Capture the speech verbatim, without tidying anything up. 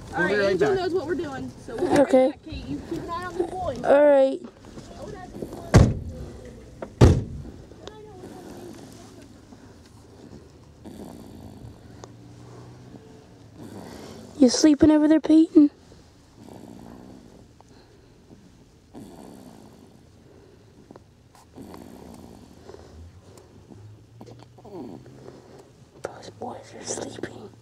All right, right, Angel back. knows what we're doing, so we'll be Okay. right back. Kate, you keep an eye on the boys. All right. You sleeping over there, Peyton? Those boys are sleeping.